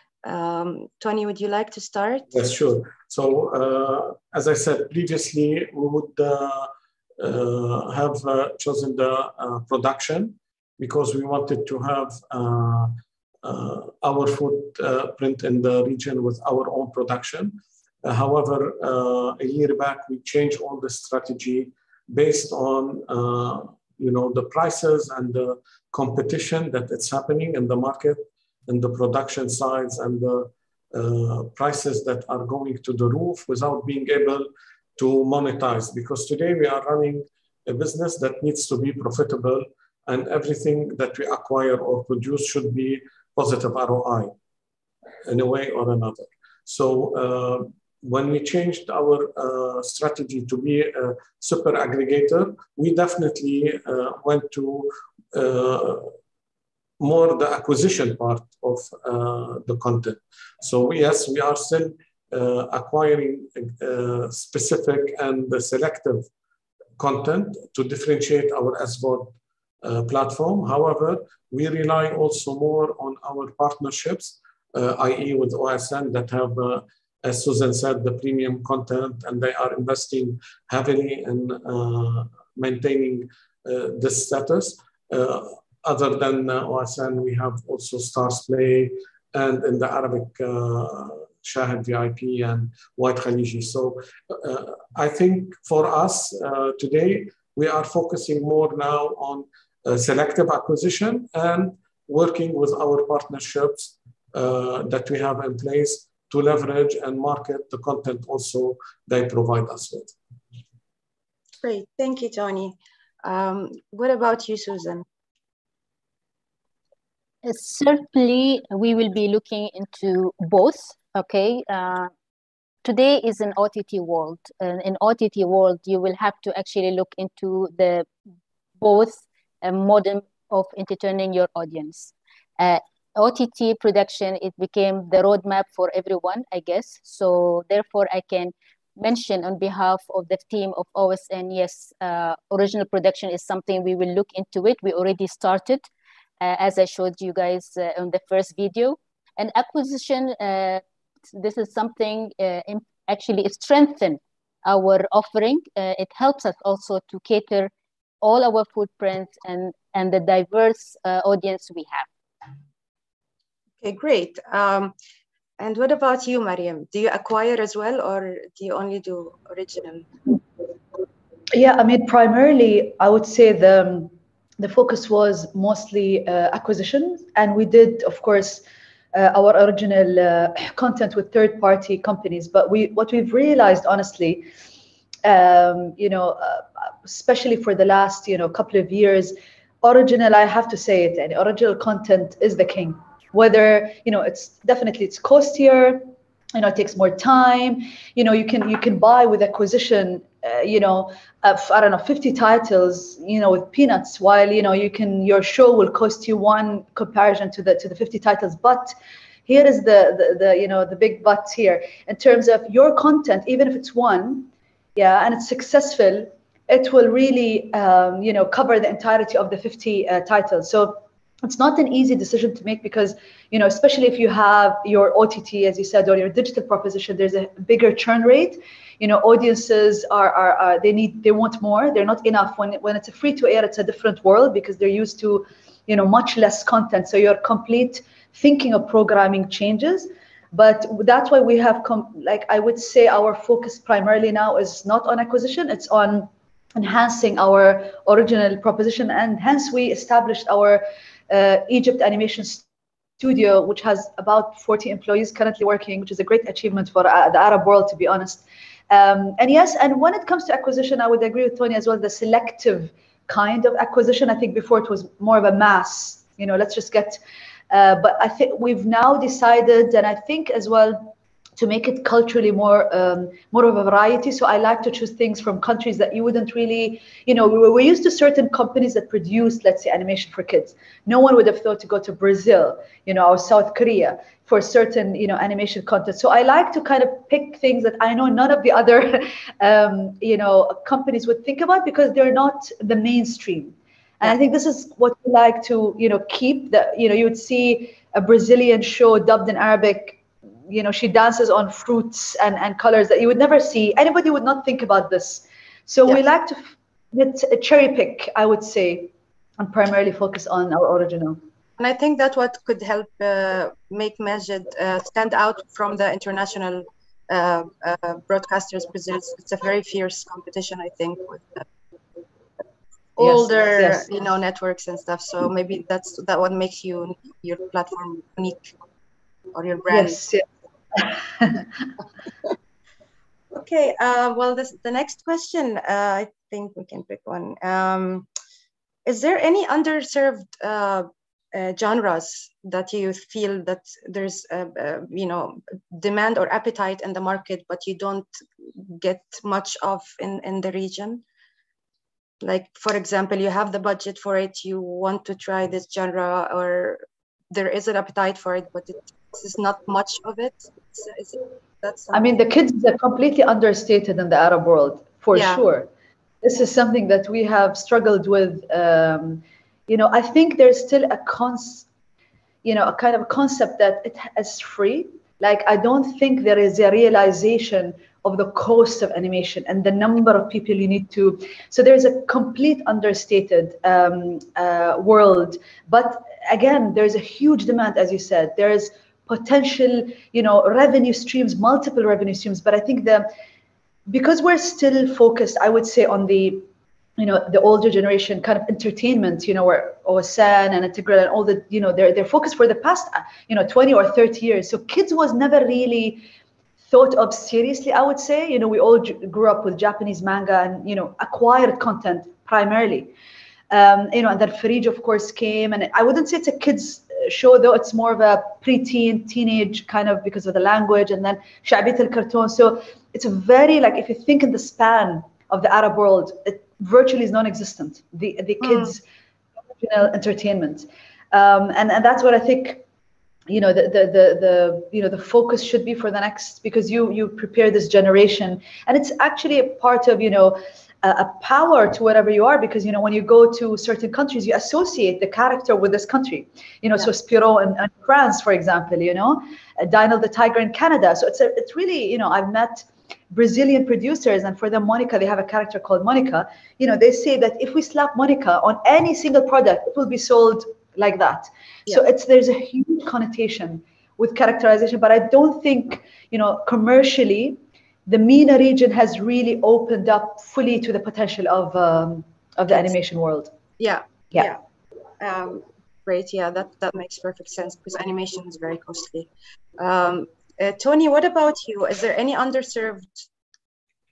Um, Tony, would you like to start? Yes, sure. So uh, as I said previously, we would uh, uh, have uh, chosen the uh, production because we wanted to have uh, uh, our footprint in the region with our own production. Uh, however, uh, a year back, we changed all the strategy based on uh, you know, the prices and the competition that it's happening in the market, and the production sides and the uh, prices that are going to the roof without being able to monetize. Because today we are running a business that needs to be profitable, and everything that we acquire or produce should be positive R O I in a way or another. So uh, when we changed our uh, strategy to be a super aggregator, we definitely uh, went to uh, more the acquisition part of uh, the content. So yes, we are still uh, acquiring uh, specific and selective content to differentiate our S V O D uh, platform. However, we rely also more on our partnerships, uh, that is with O S N that have uh, as Susan said, the premium content, and they are investing heavily in uh, maintaining uh, this status. Uh, other than uh, O S N, we have also Stars Play, and in the Arabic, uh, Shahid V I P and White Khaliji. So uh, I think for us uh, today, we are focusing more now on uh, selective acquisition and working with our partnerships uh, that we have in place to leverage and market the content also they provide us with. Great, thank you, Tony. Um, what about you, Susan? Uh, certainly, we will be looking into both, okay? Uh, today is an O T T world. Uh, in O T T world, you will have to actually look into the both uh, modem of entertaining your audience. Uh, O T T production, it became the roadmap for everyone, I guess. So therefore, I can mention on behalf of the team of O S N, yes, uh, original production is something we will look into it. We already started, uh, as I showed you guys uh, on the first video. And acquisition, uh, this is something uh, actually strengthen our offering. Uh, it helps us also to cater all our footprints and, and the diverse uh, audience we have. Okay, great. Um, and what about you, Mariam? Do you acquire as well, or do you only do original? Yeah, I mean, primarily, I would say the, the focus was mostly uh, acquisitions. And we did, of course, uh, our original uh, content with third-party companies. But we, what we've realized, honestly, um, you know, uh, especially for the last, you know, couple of years, original, I have to say it, and original content is the king. Whether, you know, it's definitely, it's costlier, you know, it takes more time, you know, you can, you can buy with acquisition, uh, you know, of, I don't know, fifty titles, you know, with peanuts, while, you know, you can, your show will cost you one comparison to the, to the fifty titles. But here is the, the, the, you know, the big but here, in terms of your content, even if it's one, yeah, and it's successful, it will really, um, you know, cover the entirety of the fifty uh, titles. So it's not an easy decision to make, because, you know, especially if you have your O T T, as you said, or your digital proposition, there's a bigger churn rate. You know, audiences are, are, are they need, they want more. They're not enough. When, when it's a free to air, it's a different world, because they're used to, you know, much less content. So your complete thinking of programming changes. But that's why we have, come, like, I would say our focus primarily now is not on acquisition, it's on enhancing our original proposition. And hence we established our uh, Egypt Animation Studio, which has about forty employees currently working, which is a great achievement for uh, the Arab world, to be honest. Um, and yes, and when it comes to acquisition, I would agree with Tony as well, the selective kind of acquisition. I think before it was more of a mass, you know, let's just get, uh, but I think we've now decided, and I think as well, to make it culturally more um, more of a variety. So I like to choose things from countries that you wouldn't really, you know, we were, we're used to certain companies that produce, let's say, animation for kids. No one would have thought to go to Brazil, you know, or South Korea for certain, you know, animation content. So I like to kind of pick things that I know none of the other, um, you know, companies would think about, because they're not the mainstream. And I think this is what we like to, you know, keep. The, you know, you would see a Brazilian show dubbed in Arabic, you know, she dances on fruits and, and colors that you would never see. Anybody would not think about this. So yes. We like to it's a cherry pick, I would say, and primarily focus on our original. And I think that's what could help uh, make Majid uh, stand out from the international uh, uh, broadcasters, because it's, it's a very fierce competition, I think, with uh, older, yes, yes. you know, networks and stuff. So maybe that's that what makes you your platform unique, or your brand. Yes. yes. Okay, uh, well, this, the next question, uh, I think we can pick one. Um, is there any underserved uh, uh, genres that you feel that there's, uh, uh, you know, demand or appetite in the market, but you don't get much of in, in the region? Like, for example, you have the budget for it, you want to try this genre, or there is an appetite for it, but it is not much of it. Is, is it that's I mean, the kids are completely understated in the Arab world, for yeah. sure. This is something that we have struggled with. Um, you know, I think there's still a cons, you know, a kind of a concept that it is free. Like, I don't think there is a realization of the cost of animation and the number of people you need to. So there's a complete understated um, uh, world. But again, there's a huge demand, as you said. There's potential, you know, revenue streams, multiple revenue streams. But I think the because we're still focused, I would say, on the, you know, the older generation kind of entertainment, you know, where O S N and Integral and all the, you know, they're they're focused for the past, you know, twenty or thirty years. So kids was never really thought of seriously, I would say. You know, we all grew up with Japanese manga and, you know, acquired content primarily. Um, you know, and then Farij, of course, came, and I wouldn't say it's a kids show, though it's more of a preteen, teenage kind of, because of the language, and then Shabit al-Kartoon. So it's a very, like, if you think in the span of the Arab world, it virtually is non-existent, the the kids' original mm. entertainment. Um, and, and that's what I think, you know, the, the, the, the, you know, the focus should be for the next, because you, you prepare this generation, and it's actually a part of, you know, a power to wherever you are, because, you know, when you go to certain countries, you associate the character with this country, you know, yeah. So Spirou in, in France, for example, you know, uh, Daniel the Tiger in Canada. So it's a, it's really, you know, I've met Brazilian producers, and for them, Monica, they have a character called Monica. You know, they say that if we slap Monica on any single product, it will be sold like that. Yeah. So it's, there's a huge connotation with characterization, but I don't think, you know, commercially, the MENA region has really opened up fully to the potential of um, of the yes. animation world. Yeah, yeah, yeah. Um, great. Yeah, that that makes perfect sense, because animation is very costly. Um, uh, Tony, what about you? Is there any underserved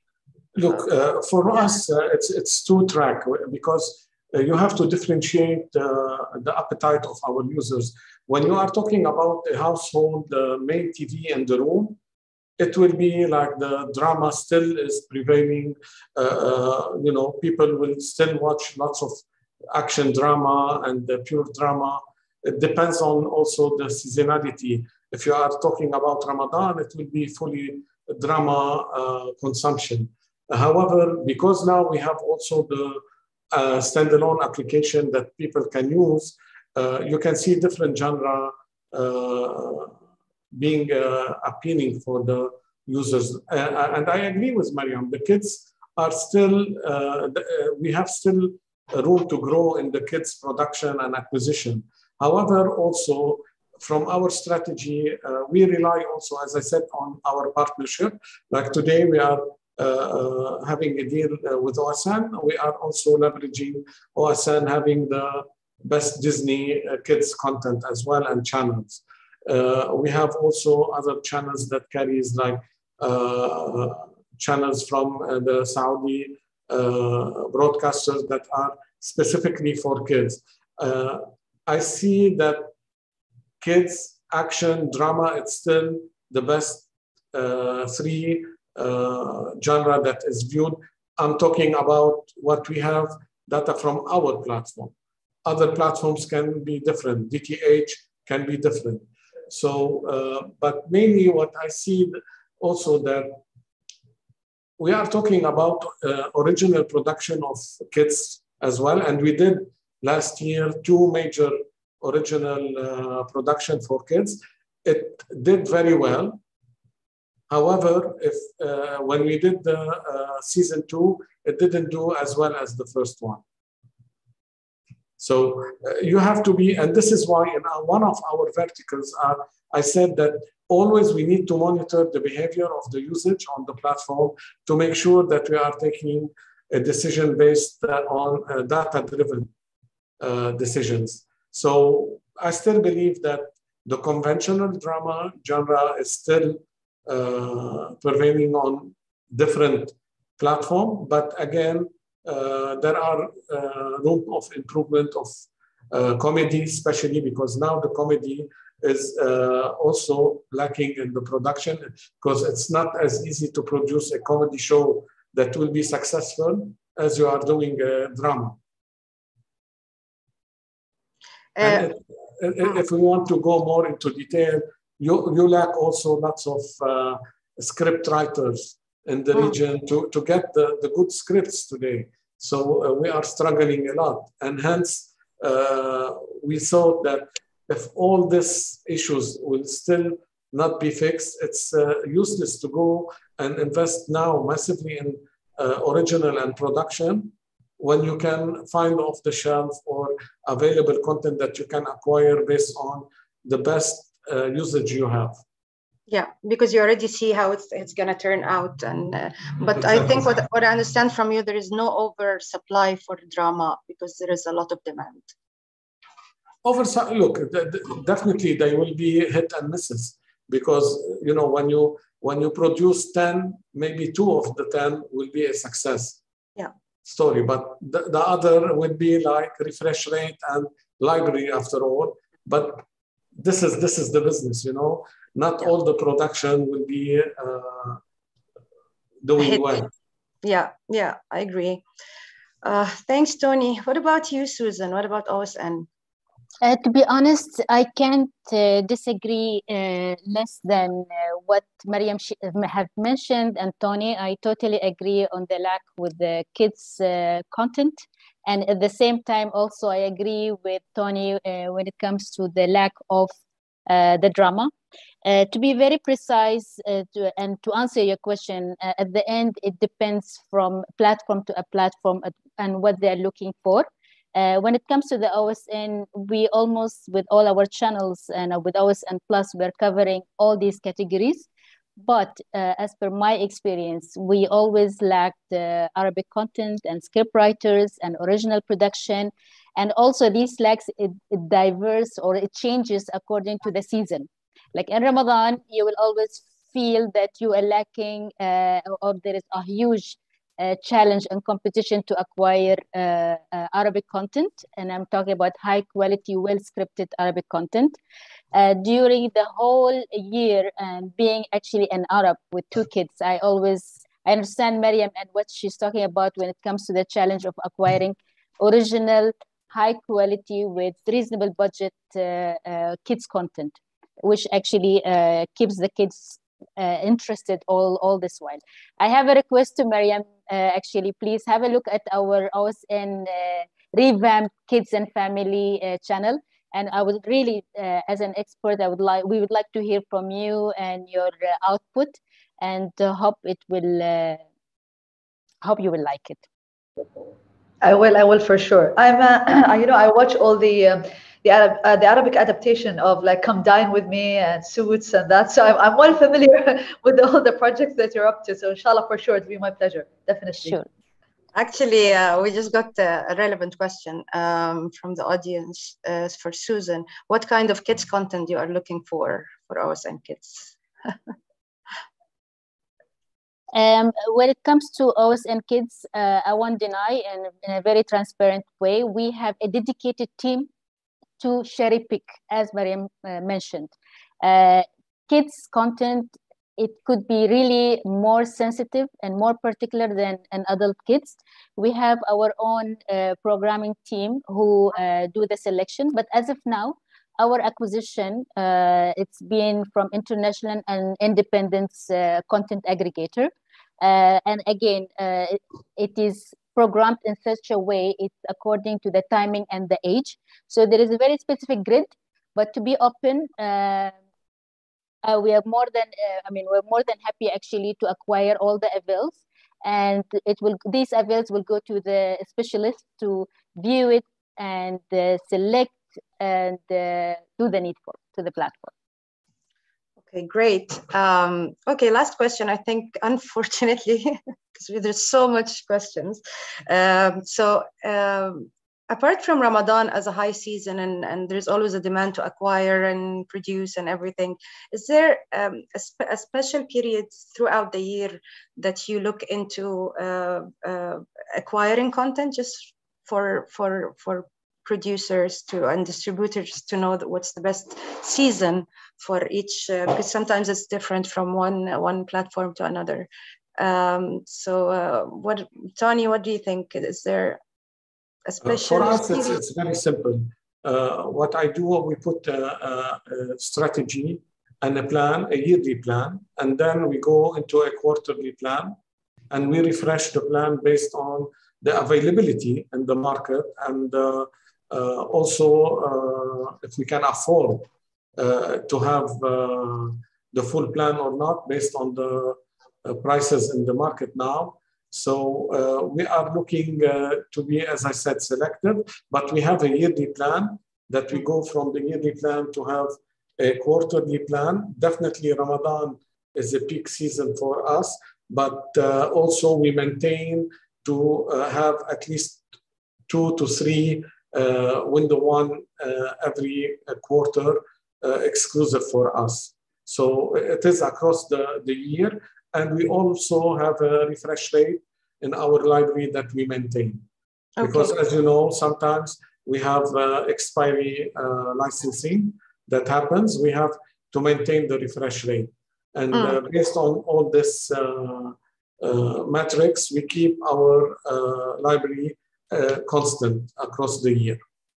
Look, uh, for us, uh, it's it's two track because uh, you have to differentiate uh, the appetite of our users. When you are talking about a household uh, main T V in the room, it will be like the drama still is prevailing. Uh, uh, you know, people will still watch lots of action drama and the pure drama. It depends on also the seasonality. If you are talking about Ramadan, it will be fully drama uh, consumption. However, because now we have also the uh, standalone application that people can use, uh, you can see different genre uh, being uh, appealing for the users. Uh, and I agree with Mariam, the kids are still, uh, the, uh, we have still room to grow in the kids production and acquisition. However, also from our strategy, uh, we rely also, as I said, on our partnership. Like today we are uh, uh, having a deal uh, with O S N. We are also leveraging O S N having the best Disney uh, kids content as well and channels. Uh, we have also other channels that carries like uh, channels from uh, the Saudi uh, broadcasters that are specifically for kids. Uh, I see that kids, action, drama, it's still the best uh, three uh, genre that is viewed. I'm talking about what we have data from our platform. Other platforms can be different. D T H can be different. So, uh, but mainly what I see also that we are talking about uh, original production of kids as well. And we did last year two major original uh, production for kids. It did very well. However, if uh, when we did the uh, season two, it didn't do as well as the first one. So uh, you have to be, and this is why in our, one of our verticals are, I said that always we need to monitor the behavior of the usage on the platform to make sure that we are taking a decision based uh, on uh, data-driven uh, decisions. So I still believe that the conventional drama genre is still uh, prevailing on different platforms, but again, uh, there are uh, room of improvement of uh, comedy, especially because now the comedy is uh, also lacking in the production because it's not as easy to produce a comedy show that will be successful as you are doing a drama. And if, if we want to go more into detail, you, you lack also lots of uh, script writers in the region to, to get the, the good scripts today. So uh, we are struggling a lot. And hence, uh, we thought that if all these issues will still not be fixed, it's uh, useless to go and invest now massively in uh, original and production when you can find off the shelf or available content that you can acquire based on the best uh, usage you have. Yeah, because you already see how it's, it's going to turn out. And uh, But exactly. I think what, what I understand from you, there is no oversupply for drama because there is a lot of demand. Oversight, look, definitely they will be hit and misses because, you know, when you, when you produce ten, maybe two of the ten will be a success. Yeah. Story, but the, the other would be like refresh rate and library after all. But this is this is the business, you know. Not yeah. all the production will be uh, doing Hit. well. Yeah, yeah, I agree. Uh, thanks, Tony. What about you, Susan? What about O S N? Uh, to be honest, I can't uh, disagree uh, less than uh, what Mariam have mentioned and Tony. I totally agree on the lack with the kids' uh, content. And at the same time, also, I agree with Tony uh, when it comes to the lack of uh, the drama. Uh, to be very precise uh, to, and to answer your question, uh, at the end, it depends from platform to a platform and what they're looking for. Uh, when it comes to the O S N, we almost, with all our channels and uh, with O S N Plus, we're covering all these categories. But uh, as per my experience, we always lacked uh, Arabic content and script writers and original production. And also these lacks, it, it diverse or it changes according to the season. Like in Ramadan, you will always feel that you are lacking uh, or there is a huge uh, challenge and competition to acquire uh, uh, Arabic content. And I'm talking about high quality, well-scripted Arabic content. Uh, during the whole year, and being actually an Arab with two kids, I always, I understand Maryam and what she's talking about when it comes to the challenge of acquiring original, high quality with reasonable budget uh, uh, kids content, which actually uh, keeps the kids uh, interested all, all this while. I have a request to Maryam, uh, actually, please have a look at our O S N uh, revamped kids and family uh, channel. And I would really, uh, as an expert, I would like, we would like to hear from you and your uh, output, and uh, hope it will, uh, hope you will like it. I will, I will for sure. I'm, uh, you know, I watch all the um, the Arab, uh, the Arabic adaptation of like Come Dine With Me and Suits and that. So I'm, I'm well familiar with all the projects that you're up to. So inshallah, for sure, it'll be my pleasure. Definitely. Sure. Actually, uh, we just got a, a relevant question um, from the audience uh, for Susan. What kind of kids content you are looking for for O S N Kids? Um, when it comes to O S N Kids, uh, I won't deny, and in a very transparent way, we have a dedicated team to cherry pick, as Maryam uh, mentioned. Uh, kids content, it could be really more sensitive and more particular than an adult kids. We have our own uh, programming team who uh, do the selection, but as of now, our acquisition, uh, it's been from international and independent uh, content aggregator. Uh, and again, uh, it, it is programmed in such a way, it's according to the timing and the age. So there is a very specific grid, but to be open, uh, uh, we are more than, uh, I mean, we're more than happy actually to acquire all the avails. And it will, these avails will go to the specialist to view it and uh, select and uh, do the needful to the platform. Okay, great. Um, okay, last question. I think, unfortunately, because there's so much questions. Um, so um, apart from Ramadan as a high season, and, and there's always a demand to acquire and produce and everything, is there um, a, spe a special period throughout the year that you look into uh, uh, acquiring content just for, for, for producers to and distributors to know that what's the best season for each, uh, because sometimes it's different from one one platform to another. Um, so, uh, what, Tony, what do you think? Is there a special? Uh, for us, it's, it's very simple. Uh, what I do, we put a, a, a strategy and a plan, a yearly plan, and then we go into a quarterly plan, and we refresh the plan based on the availability in the market and. Uh, Uh, also, uh, if we can afford uh, to have uh, the full plan or not based on the uh, prices in the market now. So uh, we are looking uh, to be, as I said, selective, but we have a yearly plan that we go from the yearly plan to have a quarterly plan. Definitely Ramadan is a peak season for us, but uh, also we maintain to uh, have at least two to three Uh, window one uh, every uh, quarter uh, exclusive for us. So it is across the, the year, and we also have a refresh rate in our library that we maintain. Okay. Because as you know, sometimes we have uh, expiry uh, licensing that happens. We have to maintain the refresh rate. And mm. uh, based on all this uh, uh, metrics, we keep our uh, library Uh, constant across the year.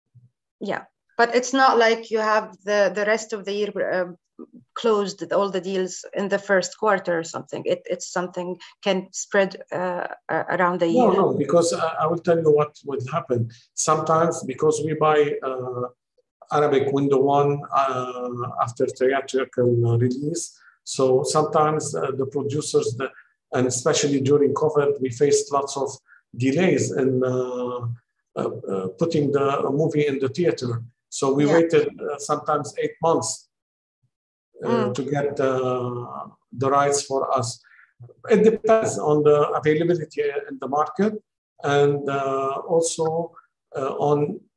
Yeah, but it's not like you have the, the rest of the year uh, closed, all the deals in the first quarter or something. It, it's something can spread uh, around the year. No, no, because I, I will tell you what would happen. Sometimes because we buy uh, Arabic window one uh, after theatrical release, so sometimes uh, the producers, the, and especially during COVID, we faced lots of delays in uh, uh, uh, putting the movie in the theater. So we yeah. waited uh, sometimes eight months uh, mm. to get uh, the rights for us. It depends on the availability in the market, and uh, also uh, on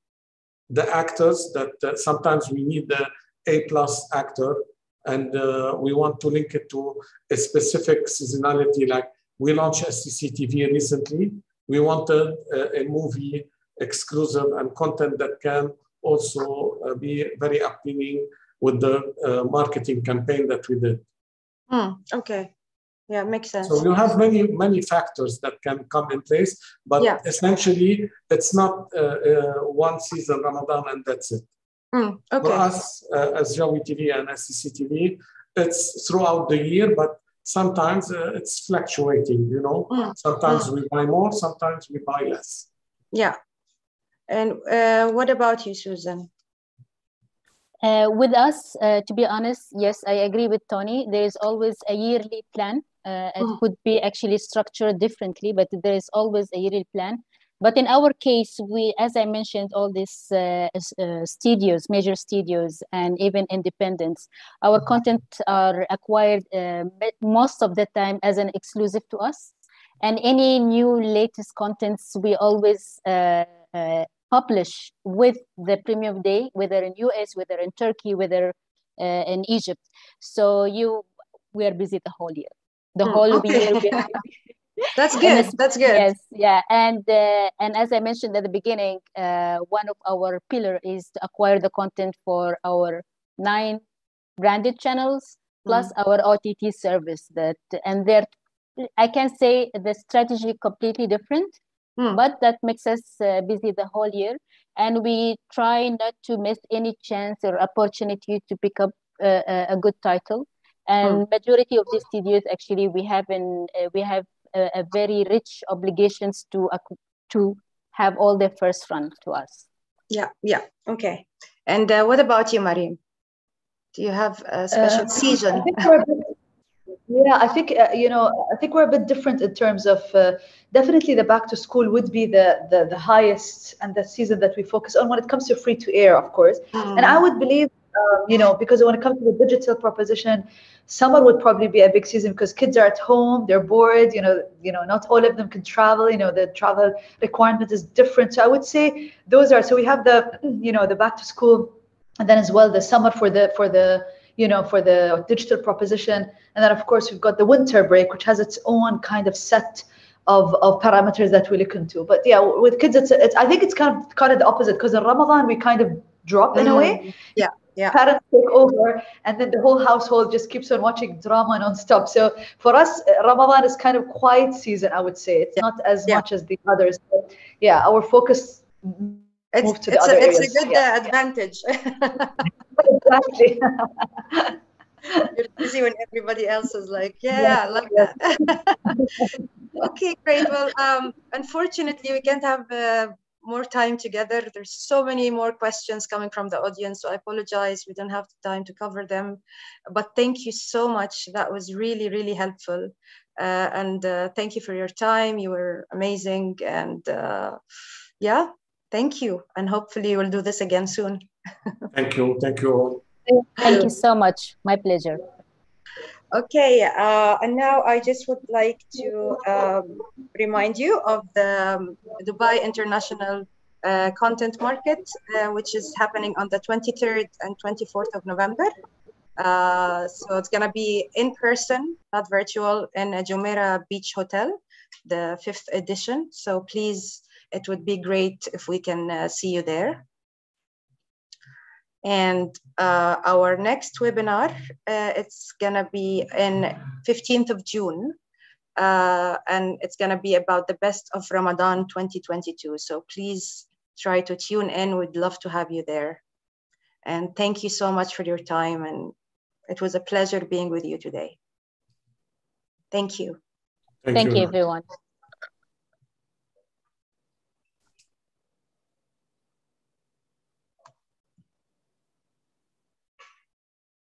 the actors that uh, sometimes we need the A plus actor, and uh, we want to link it to a specific seasonality like We launched S C C T V recently. We wanted uh, a movie exclusive and content that can also uh, be very appealing with the uh, marketing campaign that we did. Mm, okay. Yeah, makes sense. So you have many, many factors that can come in place, but yeah. essentially it's not uh, uh, one season Ramadan and that's it. Mm, okay. For us, uh, as Jawi T V and S C C T V, it's throughout the year, but sometimes uh, it's fluctuating, you know. Mm, sometimes mm. we buy more, sometimes we buy less. Yeah. And uh, what about you, Susan? Uh, with us, uh, to be honest, yes, I agree with Tony. There is always a yearly plan. Uh, it mm. could be actually structured differently, but there is always a yearly plan. But in our case, we, as I mentioned, all these uh, uh, studios, major studios, and even independents, our content are acquired uh, most of the time as an exclusive to us. And any new latest contents, we always uh, uh, publish with the premium day, whether in U S, whether in Turkey, whether uh, in Egypt. So you, we are busy the whole year. The mm, whole okay. year we are That's good. That's good. Yes, yeah, and uh, and as I mentioned at the beginning, uh, one of our pillar is to acquire the content for our nine branded channels plus mm. our O T T service. That and there, I can say the strategy completely different, mm. but that makes us uh, busy the whole year, and we try not to miss any chance or opportunity to pick up uh, a good title. And mm. majority of these studios actually we have in uh, we have. A, a very rich obligations to uh, to have all their first run to us. Yeah, yeah, okay. And uh, what about you, Mariam? Do you have a special uh, season? I think we're a bit, yeah, I think uh, you know, I think we're a bit different in terms of uh, definitely the back to school would be the, the the highest and the season that we focus on when it comes to free to air, of course. Mm. And I would believe, um, you know, because when it comes to the digital proposition, summer would probably be a big season because kids are at home, they're bored, you know, you know, not all of them can travel, you know, the travel requirement is different. So I would say those are, so we have the, you know, the back to school, and then as well the summer for the, for the, you know, for the digital proposition. And then of course we've got the winter break, which has its own kind of set of, of parameters that we look into. But yeah, with kids, it's, it's I think it's kind of kind of the opposite, because in Ramadan we kind of drop in mm-hmm. a way. Yeah. Yeah. Parents take over, and then the whole household just keeps on watching drama non-stop. So for us, Ramadan is kind of quiet season, I would say. It's yeah. not as yeah. much as the others. But yeah, our focus it's, moves to it's the other a, areas. It's a good yeah. uh, advantage. Exactly. You're busy when everybody else is like, yeah, yeah I like yeah. that. Okay, great. Well, um, unfortunately, we can't have uh, more time together. There's so many more questions coming from the audience, so I apologize. We don't have the time to cover them, but thank you so much. That was really, really helpful. Uh, and uh, thank you for your time. You were amazing. And uh, yeah, thank you. And hopefully we'll do this again soon. Thank you. Thank you all. Thank you so much. My pleasure. Okay, uh, and now I just would like to um, remind you of the um, Dubai International uh, Content Market, uh, which is happening on the twenty-third and twenty-fourth of November. Uh, so it's gonna be in person, not virtual, in a Jumeirah Beach Hotel, the fifth edition. So please, it would be great if we can uh, see you there. And uh, our next webinar, uh, it's gonna be in fifteenth of June, uh, and it's gonna be about the best of Ramadan twenty twenty-two. So please try to tune in. We'd love to have you there. And thank you so much for your time. And it was a pleasure being with you today. Thank you. Thank, thank you, you everyone.